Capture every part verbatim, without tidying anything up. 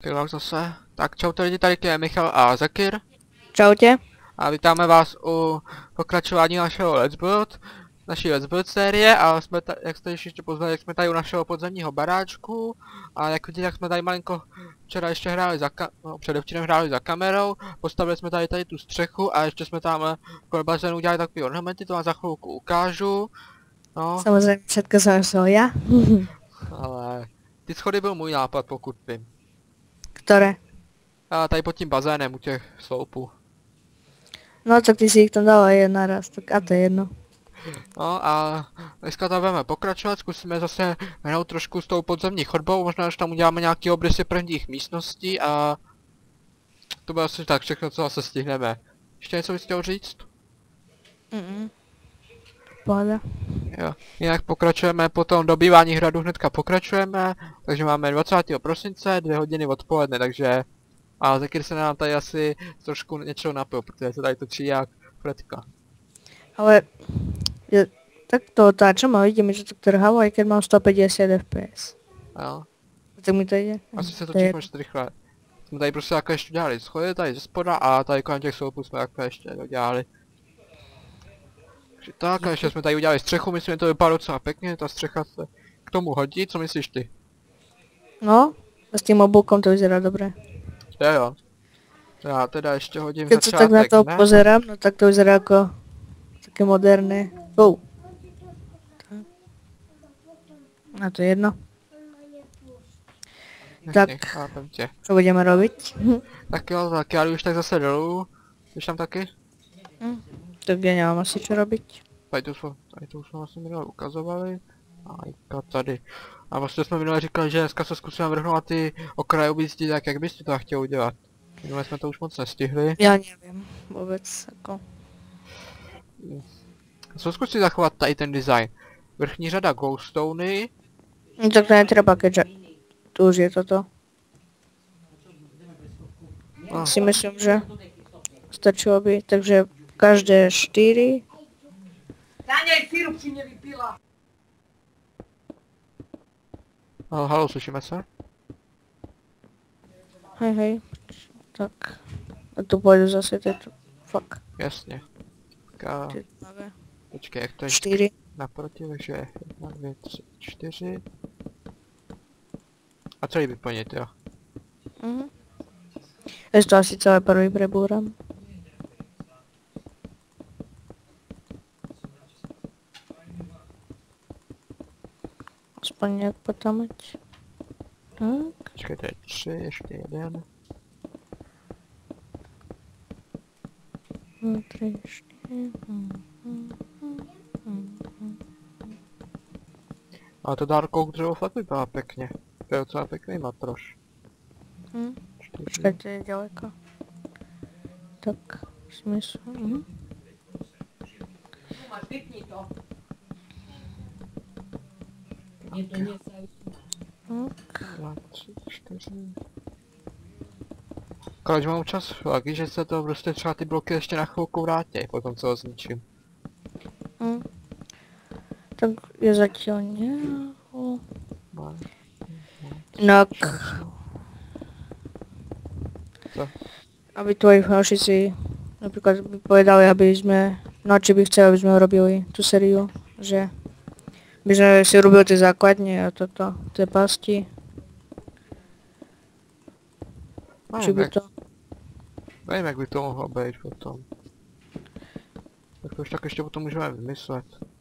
Ty zase. Tak čaute lidi, tady je Michal a Zakir. Čaute. A vítáme vás u pokračování našeho Let's Build, naší Let's Build série a jsme tady, jak jste ještě poznali, jak jsme tady u našeho podzemního baráčku. A jak vidíte, jak jsme tady malinko včera ještě hráli za ka no, předevčírem hráli za kamerou, postavili jsme tady tady tu střechu a ještě jsme tam kolem bazénu udělali takové ornamenty, to vám za chvilku ukážu. No. Samozřejmě všetko jsem myslel já. Ale ty schody byl můj nápad, pokud vím. Které? A tady pod tím bazénem u těch sloupů. No tak ty si jich tam dala jen naraz, tak a to je jedno. No a dneska tam budeme pokračovat, zkusíme zase hnout trošku s tou podzemní chodbou, možná, že tam uděláme nějaký obrysy prvních místností a to bude asi tak všechno, co zase stihneme. Ještě něco bys chtěl říct? Mm Pohoda. Jo, jinak pokračujeme po tom dobývání hradu, hnedka pokračujeme, takže máme dvacátého prosince, dvě hodiny odpoledne, takže a Zakir se nám tady asi trošku něčeho napil, protože se tady točí jak fretka. Ale ja takto otáčam a vidím, že to trhalo, aj keď mám sto päťdesiat ef pé es. Jo. Tak mi to ide? Asi se To točí je- možná rychle. Jsme tady prostě jako ještě udělali schody tady ze spoda a tady kolem těch sloupů jsme jako ještě dodělali. Takže tak a ještě jsme tady udělali střechu, myslím, že to vypadá docela pěkně, ta střecha se k tomu hodí, co myslíš ty? No, a s tím oblúkom to vyzerá dobré. Jo jo. Já teda ještě hodím Keď sa tak na začátek, to ne? pozerám, no tak to vyzerá ako také moderné. Oh. A to je jedno. tak. Jasně, chápem tě. Čo budeme robiť? Tak jo, tak já jdu už tak zase dolů. Jsi tam taky? Hm, tak ja nemám asi čo robiť. Tady to, jsme, tady to už jsme vlastně minule ukazovali. A jka tady. A vlastně jsme minule říkali, že dneska se zkusíme vrhnout na ty okrajové zdi, tak jak bys ty to chtěl udělat? Minule jsme to už moc nestihli. Ja neviem vôbec ako. Co zkusit zachovat tady ten design? Vrchní řada glowstony. No tak to netreba, keďže tu už je toto. No, Si myslím, že stačilo by, takže každé štyri. Táňa aj sirup si mne vypila. no halo, slyšíme se? Hej, hej. Tak. A tu pôjdu zase tieto. Fuck. Jasně. Ka... Tieto nové. Počkej, jak to je Štyri. naproti, takže jedna, dvě, tři, čtyři. A celý vyplnit, jo. Mhm. Ja si to asi celé prvý prebúram. Aspoň nejak potom mať. Tak. Počkej, to je tři, ještě jeden. Dva, tři, čtyři. Mhm, mhm, mhm. Ale to dárkou dřevo fakt vypadá pěkně. To je docela pěkný matroš. Hm. Čtyři. Počkaj, to je ďaleko. Tak, smysl. Mhm. Tu máš, vypni to. Nie, to nie sa... Tak. Dva, tři, čtyři. Když mám čas, taky, že se to prostě třeba ty bloky ještě na chvilku vrátí, potom co ho zničím. Hm. Tak je zatiaľ nie. No, No, Co? aby tvoji fanúšici napríklad by povedali, aby sme, no či by chceli, aby sme robili tú sériu, že by sme si robili tie základne a toto, tie pasti, No, či by jak, to, nevím, jak by to mohlo být potom. Tak to už tak ještě potom můžeme vymyslet.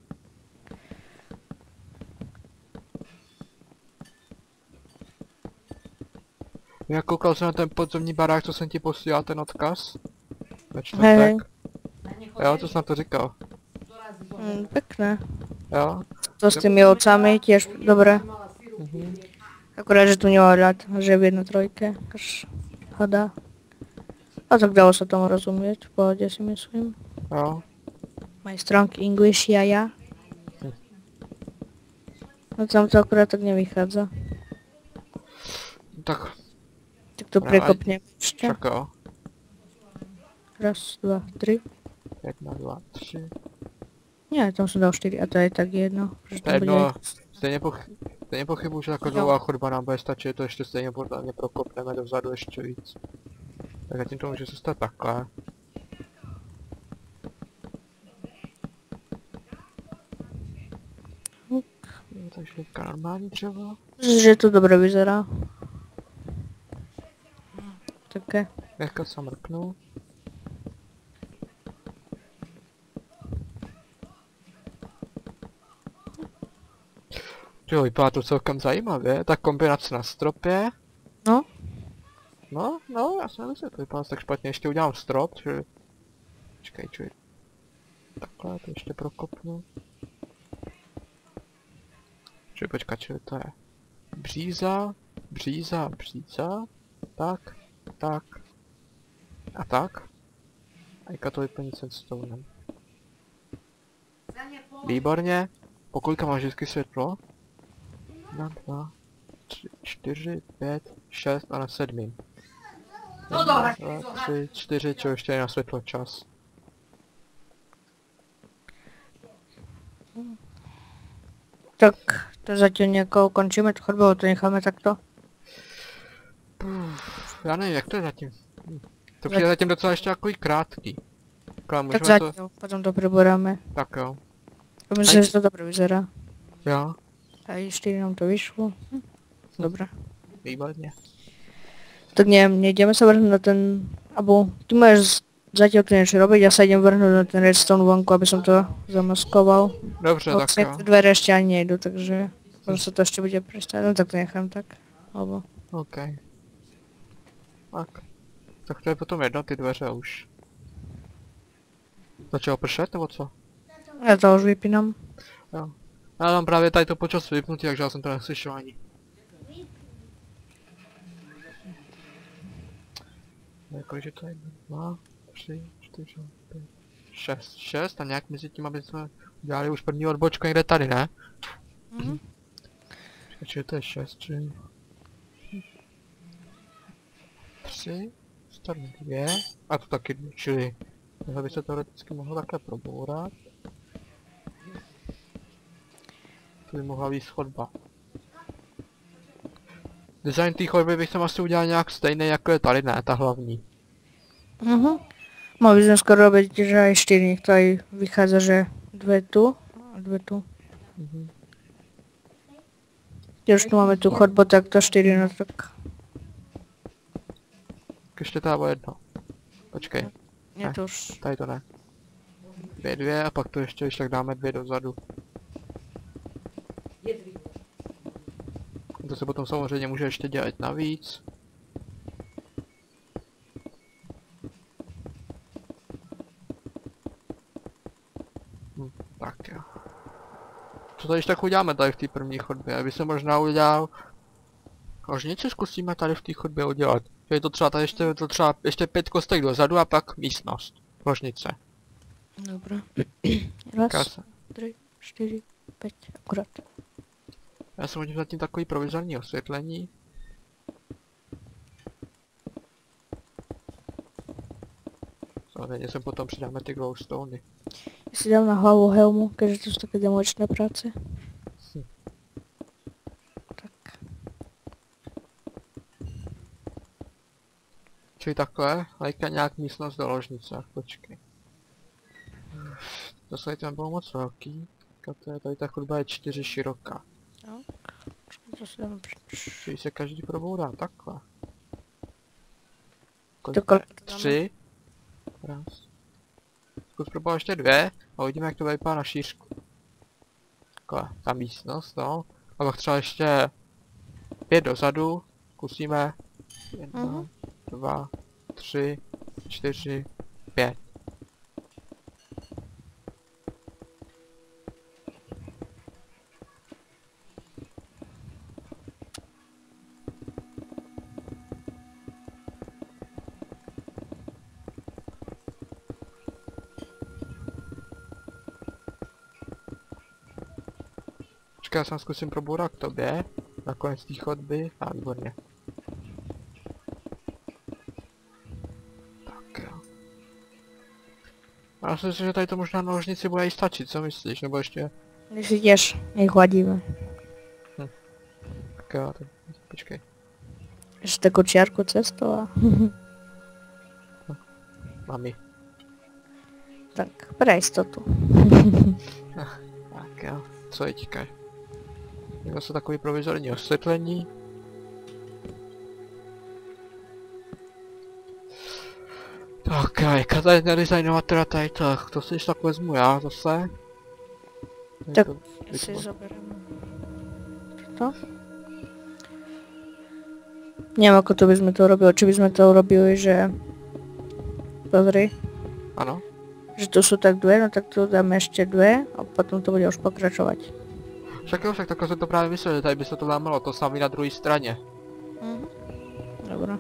Já koukal jsem na ten podzemní barák, co jsem ti posílal, ten odkaz. Ve Hej, hej. čtvrtek. Jo, to jsem na to říkal. mm, pekné. Jo. To s tými ovcami tiež dobre, Mhm. akurát, že tu nemá rád, že v jedno trojke, až ho dá. A tak dalo sa tomu rozumieť, v pohode si myslím. Jo. My strong English, ja ja. No tam to akurát tak nevychádza. Tak, Tak to No, prekopnem ešte. tak jo. Raz, dva, tri. Jedna, dva, tři. Nie, tam som dal štyri a to je tak jedno. Že To je to bude... jedno, stejně po, Stejně pochybuju, že taková Jo. dlouhá chodba nám bude stačit, to ještě stejně podle mě prokopneme dozadu ještě víc. Tak zatím to může se stát takhle. No, takže teďka normální dřevo. Že to dobře vyzerá. Také. Dneska se mrknu. Jo, vypadá to celkem zajímavě, ta kombinace na stropě. No. No, no, já si nemyslím, to vypadá tak špatně, ještě udělám strop, že... Počkej, čuj. Takhle, to ještě prokopnu. Čuj, počkat, čuj, to je... Bříza, bříza, bříza, tak, tak, a tak. A teďka to vyplní sandstonem. Výborně. Po kolika máš vždycky světlo? Jedna, dva, tři, čtyři, pět, šest a na sedmým. No Jedna, dobré, dva, zohra. tři, čtyři, čo ještě je na světlo čas. Tak to zatím někoho končíme, to chodbou, to necháme takto. Puf, já nevím, jak to je zatím. Hm. To Zatím- přijde zatím docela ještě takový krátký. Kam, Tak můžeme to... zatím, potom to proboráme. Tak jo. Myslím, že to dobře vyzerá. Jo, A i čtyři nám to vyšlo. Hm. Dobré. výborně. Tak neviem, nejdeme sa vrhnúť na ten, alebo ty môžeš zatiaľ tu niečo robiť, ja sa idem vrhnúť na ten redstone vonku, aby som to zamaskoval. Dobře, tak Vlastne jo. tie dvere ešte ani nejdu, takže možno sa to ešte bude prestať, no tak to nechám tak. Alebo, OK. Tak. Tak to je potom jedno, ty dveře už. Začalo pršet, nebo co? ja to už vypínam. Jo. Já mám právě tady to počas vypnutý, takže já jsem to neslyšel ani. Jakože to je jedna, dva, tři, čtyři, pět, šest, šest a nějak mezi tím, aby jsme udělali už první odbočku někde tady, ne? Mhm. Takže to je šest, tři, tři, tady dvě, a to taky dvě, čili tohle by se teoreticky mohlo takhle probourat. To by mohla být schodba. Design té chodby bych tam asi udělal nějak stejný, jako je tady, ne, ta hlavní. Mhm. Mohli by sme skoro robiť, že aj štyri, nech to aj vychádza, že dve tu a dve tu. Mhm. Keď už tu máme tú chodbu, tak to štyri, no tak Ještě to bylo jedno. Počkej, nie to už. tady to ne. Dvě, dvě a pak to ještě, když tak dáme dvě dozadu. To se potom samozřejmě může ještě dělat navíc. Hm, tak jo. Co tady ještě tak uděláme tady v té první chodbě? Já bych se možná udělal... Možná něco zkusíme tady v té chodbě udělat. Že je to třeba tady ještě, to třeba ještě pět kostek dozadu a pak místnost. Ložnice. Dobre. Raz, Kasa. tri, štyri, päť, akurát. Já jsem hodil zatím takový provizorní osvětlení. Samozřejmě sem potom přidáme ty glowstony. Ja si dám na hlavu helmu, keďže to sú také demoličné práce. Hm. Tak. Čili takhle, lajka nějak místnost do ložnice, počkej. To se tam bylo moc velký. To je, tady ta chodba je čtyři široká. No. To si dáme preč. Čili se každý probourá takhle. To kolik to dáme? Tři. Raz. Zkus probovat ještě dvě a uvidíme, jak to vypadá na šířku. Takhle, ta místnost, no. A pak třeba ještě pět dozadu. Zkusíme. Jedna, Mhm. dva, tři, čtyři, pět. Počkej, já se zkusím probourat k tobě. Na konec té chodby. A výborně. Tak jo. Já si myslím, že tady to možná na ložnici bude i stačit, co myslíš? Nebo ještě... Když si tiež, nech hladíme. jo, tak počkej. Ještě kočiarku cestová. Mami. Tak, pro jistotu. Tak jo, co je tíkaj? Je zase takový provizorní osvětlení. Tak, jaká tady nedesignovat teda tady to, to si tak vezmu já zase. Tak to, si to, zobereme. To? Neviem, ako to by sme to urobili. Či by sme to urobili, že... Pozri. ano, Že tu sú tak dve, no tak tu dáme ešte dve a potom to bude už pokračovať. však jo, však takhle jsem to právě myslel, že tady by se to lámalo, to samé na druhé straně. Mhm. Dobre.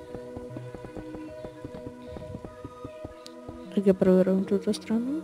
Tak ja preverujem túto stranu.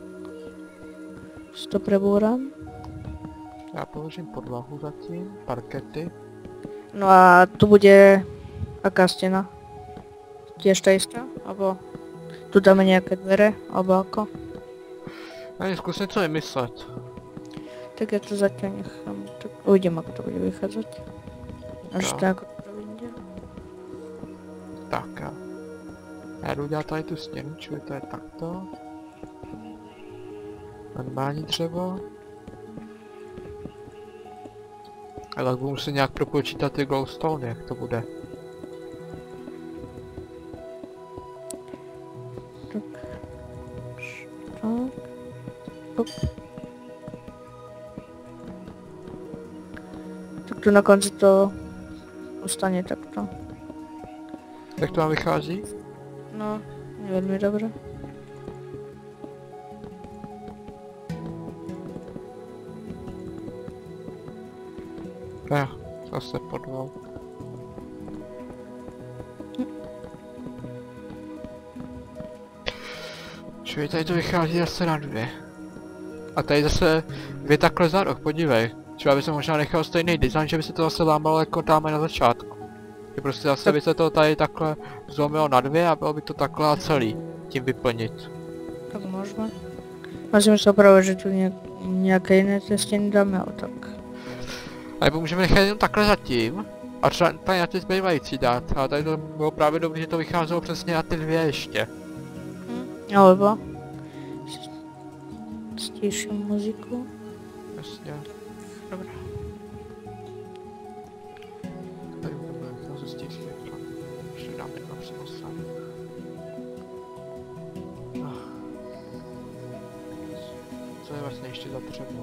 Si to prebúram. Já položím podlahu zatím, parkety. No a tu bude... Aká stena? Tiež tá istá? Alebo... Tu dáme nejaké dvere? Alebo ako? Ani zkus něco vymyslet. Tak ja to zatiaľ nechám. Tak uvidím, ako to bude vychádzať. Až Jo. tak, ako to vyjde. Tak a já jdu dělat tady tu stěnu, čili to je takto. Normální dřevo. A tak budu muset nějak propočítat ty glowstone, jak to bude. Tak. Tak. Hop. Tak tu na konci to ostane takto. Jak to vám vychází? No, je veľmi dobré. Ne, zase po dvou. Čili tady to vychází zase na dvě. A tady zase dvě takhle za roh, podívej. Třeba by se možná nechal stejný design, že by se to zase lámalo jako dáme na začátku. Že prostě zase Tak. by se to tady takhle zlomilo na dvě a bylo by to takhle a celý tím vyplnit. Tak môžeme. Musíme sa opravať, že tu nejak, nejaké iné cestiny dáme, ale tak. A nebo můžeme nechat jenom takhle zatím. A třeba tady na ty zbývající dát. A tady to bylo právě dobré, že to vycházelo přesně na ty dvě ještě. Alebo... Stíším muziku. Jasně. Dobre. Tady budeme zase stíslit. Ještě dáme jedno přenosem. Co je vlastně ještě za dřevo?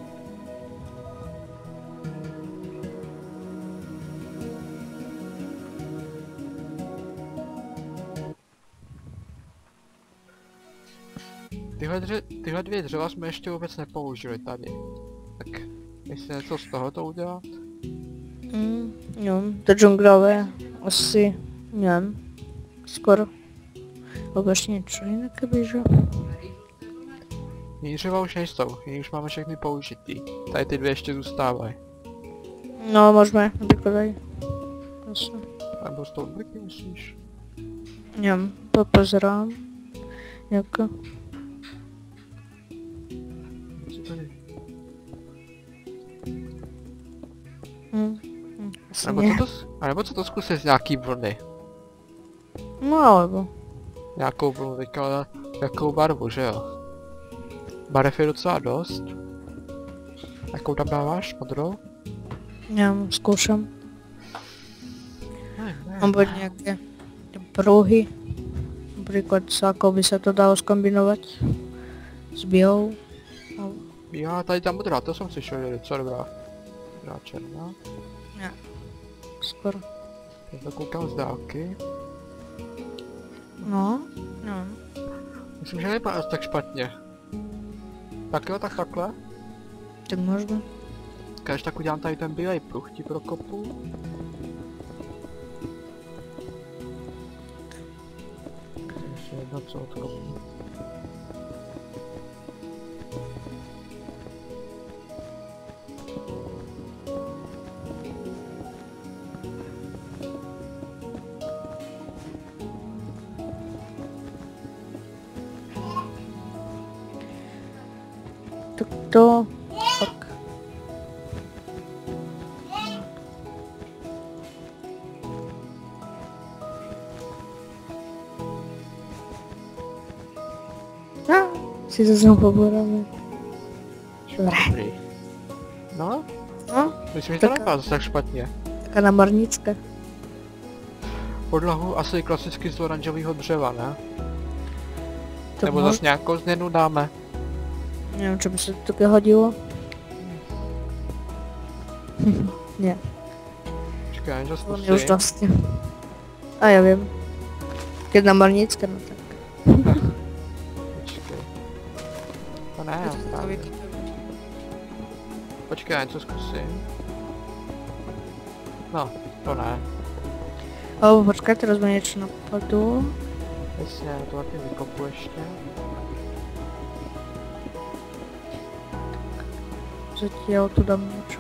Tyhle, dře tyhle dvě dřeva jsme ještě vůbec nepoužili tady. Tak jestli něco z toho to udělat? Mm, jo, to džunglové asi, neviem, skoro. Alebo ešte niečo iné kebyže. Jiný dřeva už nejsou, jiný už máme všechny použitý. Tady ty dvě ještě zůstávají. No, môžeme, napríklad aj. Jasne. Nebo z toho bliky myslíš? Neviem, popozerám. Nejako. Co tady? Hm, hm, asi Nebo nie. co to, s- a nebo co to zkusit z nějaký vlny? No alebo. Nějakou vlnu, teďka ale jakou barvu, že jo? Barev je docela dost. Jakou tam dáváš? Modrou? Neviem, skúšam. Ne, ne. Mám buď nejaké pruhy. Napríklad sa, ako by sa to dalo skombinovať. S bílou. Já tady ta modrá, to jsem slyšel, že je docela dobrá. Modrá černá. Skoro. Já to koukám z dálky. No, no. Myslím, že nevypadá tak špatně. Tak jo, tak takhle. Tak môžeme. Když tak udělám tady ten bílej pruh ti prokopu. Ještě jedno co odkopu. Tak to... Tak. No, si to znovu pobouráme. Dobré. Dobrý. No, No, myslím, že to Tak- nebylo zase tak špatně. taká námornická. Podlahu asi klasicky z oranžového dřeva, ne? To Nebo mož- zase nějakou změnu dáme. Nevím, čo by se to také hodilo. Ne, Počkej, že on je už zkusím. vlastně. A já vím. Keď námornická, no tak. Počkej. To ne, právě. Počkej, já něco zkusím. No, to ne. O, počkej, teraz mi niečo napadlo. Jasně, to taky vykopu ještě. Zatiaľ tu dám niečo.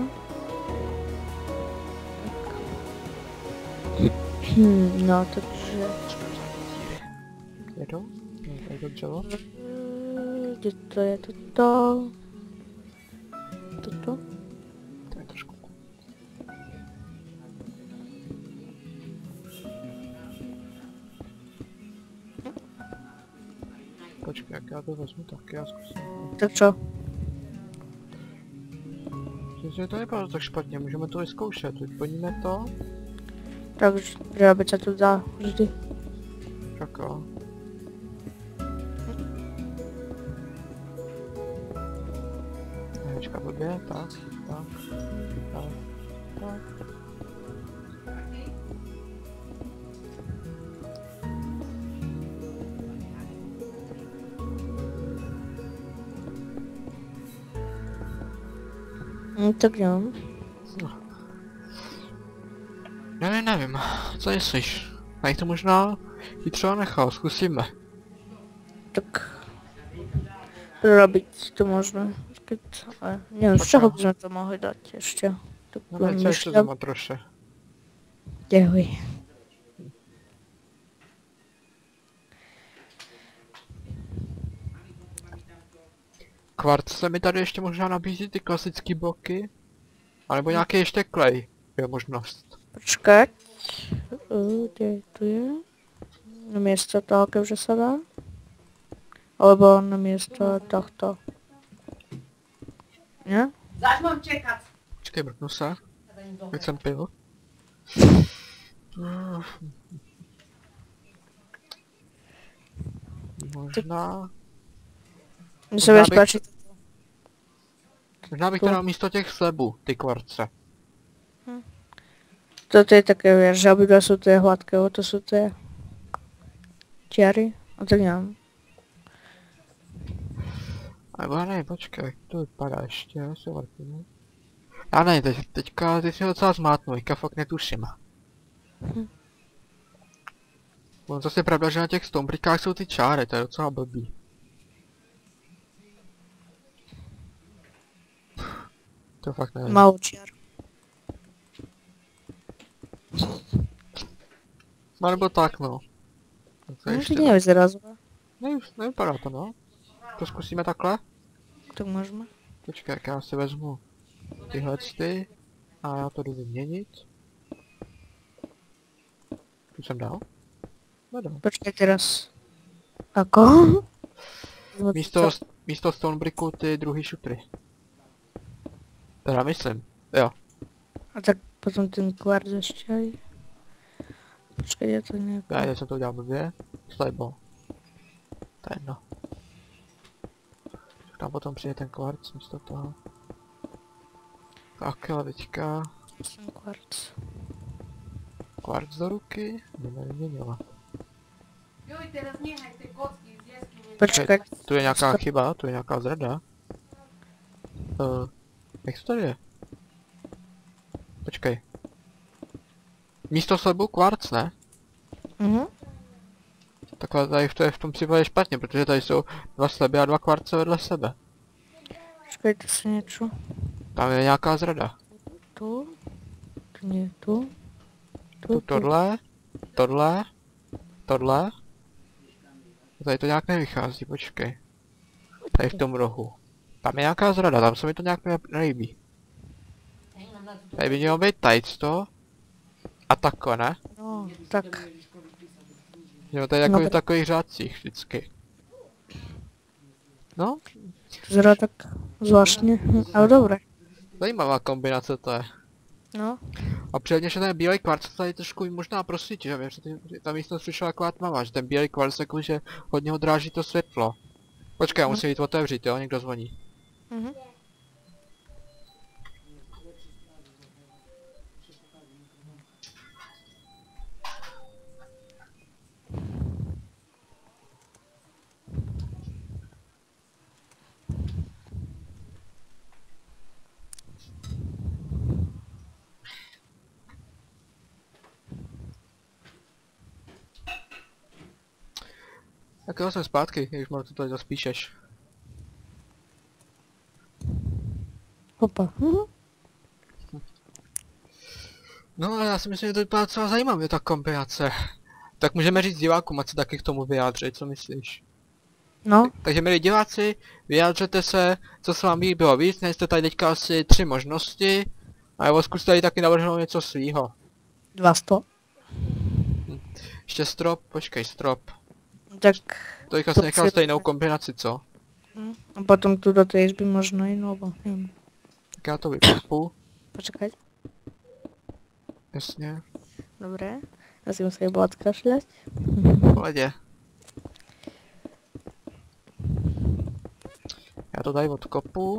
Tak. Hm, no, takže... Je to? Je to dřevo? Kde to je toto? Toto? To je trošku. Počkej, jak já to vezmu, tak já zkusím. Tak čo? Myslím, že to nebylo tak špatně, můžeme to vyzkoušet, vyplníme to. Takže vyrábět sa tu dá vždy. Tak jo. Hečka blbě, tak, tak, tak, tak. Hm, tak jo. Nevím, nevím, co myslíš? Já to možná i třeba nechal, zkusíme. Tak... Robiť to možno. Keď, ale neviem, z čoho by sme to mohli dať ešte. Tak No len ne, co ještě myšľam. za matroše. Děkuji. Kvarc se mi tady ještě možná nabízí ty klasické bloky. Alebo nějaký ještě klej, je možnost. Počkať. Uh, kde tu je? Na miesto toho, keďže sa dá? Alebo na miesto tohto. Nie? Zač mám čekat. Počkej, mrknu se, jak jsem pil. No. Možná... Mne sa Možná viac bych- páči. Možná bych to dal místo těch slebů, ty kvarce. Toto je také, vieš, že obidva sú tie hladké, o to sú tie čiary. A tak neviem. Nebo ne, počkej, to vypadá ještě, já se vrtím. Já ne, teď, teďka, teď mě docela zmátnu, teďka fakt netuším. Hm. No zase je pravda, že na těch stombrikách jsou ty čáry, to je docela blbý. To fakt nevím. Málo čiar. No nebo tak no. Tak to No, ještě to nevyzerá zle. ne, nevypadá to no. To zkusíme takhle. Tak môžeme. Počkej, jak já si vezmu tyhle ty a já to jdu vyměnit. Tu jsem dal? No dal. Počkaj teraz. Ako? Místo, místo stonebricku ty druhý šutry. Teda myslím, jo. A tak potom ten kvarc ešte aj. Počkaj, je to nejako. Já jsem to udělal blbě. Slejbo. To je jedno. Tam potom přijde ten kvarc místo toho. Tak jo, teďka Ten kvarc. kvarc do ruky. Jdeme vyměňovat. Joj, teraz nehaj tie kocky z jeskyne. Počkaj. Tu je nějaká chyba, tu je nějaká zrada. Uh, jak to tady je? Počkej. Místo slebu kvarc, ne? Mhm. Takhle tady to je v tom případě špatně, protože tady jsou dva sleby a dva kvarce vedle sebe. Počkaj, to si niečo. Tam je nějaká zrada. Tu. Tu nie, tu. Tu, Tu tohle, tohle, tohle. A tady to nějak nevychází, počkej. Tady v tom rohu. Tam je nějaká zrada, tam se mi to nějak ne- nelíbí. Tady by mělo být tadyto. A takhle, ne? No, tak. Jo, to je jako No, v takových řádcích vždycky. No, Zra tak zvláštně, hm, ale dobré. zajímavá kombinace to je. No, A předně, že ten bílý kvarc tady trošku možná prosvítí, že vím, že ty- ta místnost přišla taková tmavá, že ten bílý kvarc jako, že hodně odráží to světlo. Počkej, já musím jít otevřít, jo, někdo zvoní. mhm. Tak jo, jsem zpátky, když možná to tady zaspíšeš. Opa. Mhm. No ale já si myslím, že to vypadá docela zajímavě, ta kombinace. Tak můžeme říct divákům, ať se taky k tomu vyjádří, co myslíš? No, Takže milí diváci, vyjádřete se, co se vám líbilo víc, nejste tady teďka asi tři možnosti. A jo, zkuste tady taky navrhnout něco svýho. dva sto. Ještě strop, počkej, strop. Tak To teďka To jsem nechal před- stejnou kombinaci, co? hm, a potom tu do té izby možno i novou, nevím. Tak já to vypnu. Počkaj, Jasně, dobré. Já si musím bylo odkašľať. v pohodě. Já to tady odkopu.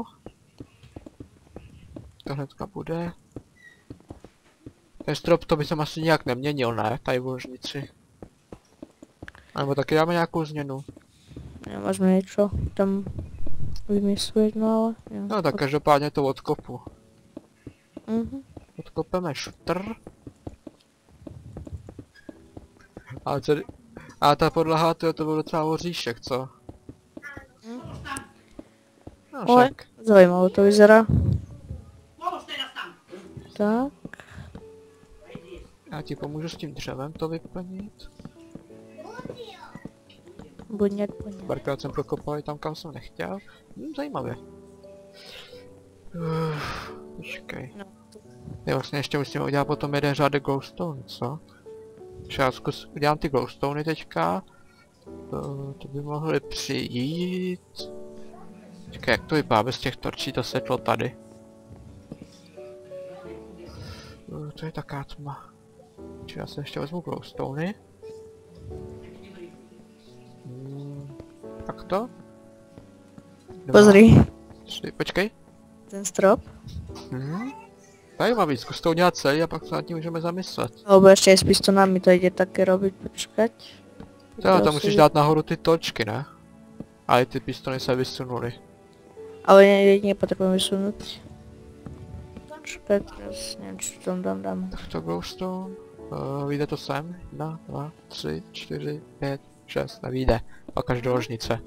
To hnedka bude. Ten strop to by jsem asi nějak neměnil, ne? Tady v ložnici. A nebo taky dáme nějakou změnu. Nemôžeme niečo tam vymyslieť, no ale... Ja. No tak každopádně to odkopu. Mhm. Odkopeme šutr. Ale, tady, ale ta podlaha, tyjo, to byl docela oříšek, co? No Ale však. zaujímavé to vyzerá. Tak, Já ti pomůžu s tím dřevem to vyplnit. buď buď. Barkrát jsem prokopal i tam, kam jsem nechtěl. Hm, zajímavě. Uf, počkej. No. Já vlastně ještě musíme udělat potom jeden řádek glowstone, co? Takže já zkus, udělám ty glowstony teďka. To, to by mohly přijít. Počkej, jak to vypadá bez těch torčí, to světlo tady. Uh, to je taká tma. Čiže já se ještě vezmu glowstony. Hmm, tak to? Dva, Pozri, tři, počkej. ten strop. Mhm. Zajímavý, zkus to udělat celý a pak se nad tím můžeme zamyslet. Alebo ešte aj s pistonami to ide také robiť, počkať. Jo, tam musíš dát nahoru ty točky, ne? Ale ty pistony se vysunuly. Ale ne, nepotrebujem vysunúť. Počkaj, teraz neviem, čo tam dám, dám. Tak to glowstone. Uh, vyjde to sem. Jedna, dva, tři, čtyři, pět, šest. Nevyjde. Pak až do ložnice.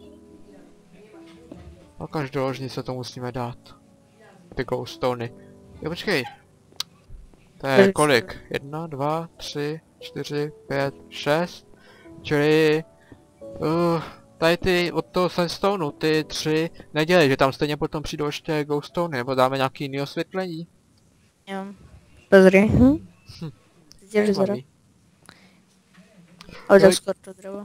Pak až do ložnice to musíme dát. Ty glowstony. Jo, počkej. To je kolik? Jedna, dva, tři, čtyři, pět, šest. Čili... Uh, tady ty od toho sandstonu, ty tři nedělej, že tam stejně potom přijdou ještě glowstony, nebo dáme nějaký jiný osvětlení. Jo. Pozri. Hm? Tiež vyzerá. Zajímavý. Ale tak Jo. skôr to drevo.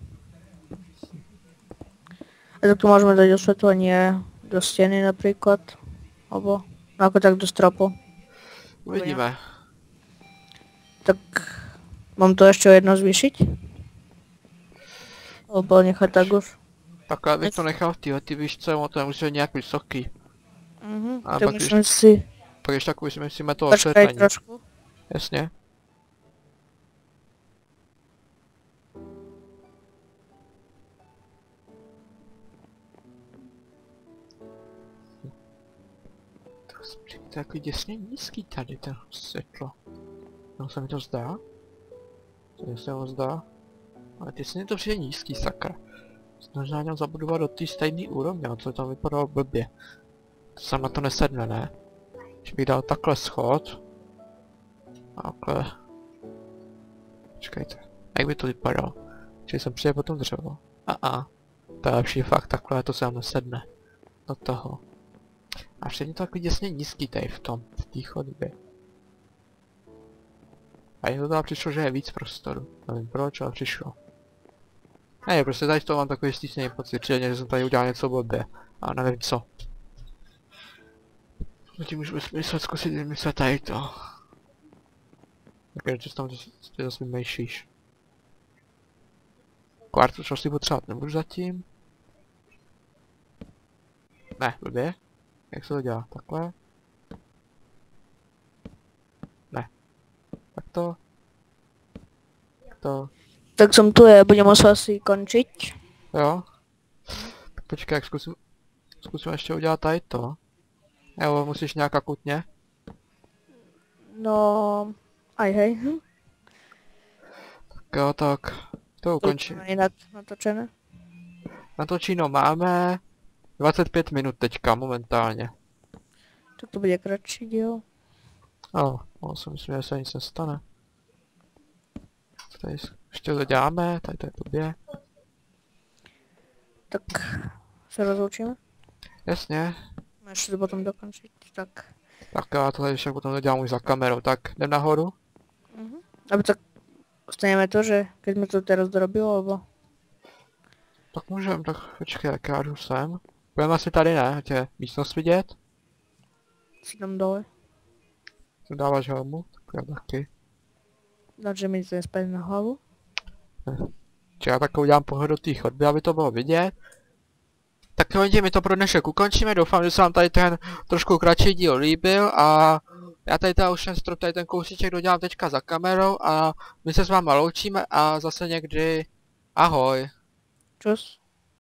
A tak tu môžeme dať osvetlenie do steny napríklad. Alebo no ako tak do stropu. Uvidíme. Tak mám to ešte o jedno zvýšiť? Alebo nechať tak už? Tak já bych to nechal v téhle ty výšce, ono to nemusí být nějak vysoký. Mhm, A tak pak musím si Pak když tak vymyslíme to počkať osvětlení. trošku. Jasně. To je takový děsně nízký tady, ten světlo. No se mi to zdá? To se mi zdá. Ale děsně to přijde nízký, sakra. Možná měl zabudovat do té stejné úrovně, ale to tam vypadalo blbě. To se na to nesedne, ne? Když bych dal takhle schod. Takhle. Počkejte. Jak by to vypadalo? Čili jsem přijel potom dřevo. A a. To je lepší fakt, takhle to se nám nesedne. Do toho. A všechny to takový děsně nízký tady v tom, v té chodbě. A jen to tam přišlo, že je víc prostoru. Nevím proč, ale přišlo. Ne, prostě tady z toho mám takový stísněný pocit, že jsem tady udělal něco blbě. A nevím co. Zatím můžu myslet, zkusit vymyslet tady to. Takže tam ty zase vymýšlíš. Kvart už asi potřebovat nebudu zatím. Ne, blbě. Jak se to dělá? Takhle? Ne. Tak to. Tak to. Tak som tu, ja budem musieť asi končiť. Jo. Tak počkej, jak zkusím... Zkusím ještě udělat tady to. Jo, musíš nějak akutně. No... Aj hej. Tak jo, tak. To ukončím. Je nat- natočené. Natočíno máme... dvacet pět minut teďka, momentálně. Tak to bude kratší diel. Jo, no, si myslím, že se nic nestane. Tady s- ještě to děláme, tady to je blbě. Tak sa rozloučíme. Jasně. Máš to potom dokončiť. Tak. Tak já tohle však potom to dělám už za kamerou, tak jdem nahoru. Mhm. Aby tak ostaneme to, že keď sme to teraz dorobilo, alebo... Tak můžem, tak počkej, jak já jdu sem. Budeme asi tady ne, ať je místnost vidět. Si tam dole. Tu dáváš helmu, tak já taky. No, že mi nic nespadne na hlavu. Či já tak udělám pohled do té chodby, aby to bylo vidět. Tak lidi, my to pro dnešek ukončíme, doufám, že se vám tady ten trošku kratší díl líbil a já tady teda už ten strop, tady ten kousíček dodělám teďka za kamerou a my se s váma loučíme a zase někdy ahoj. Čus.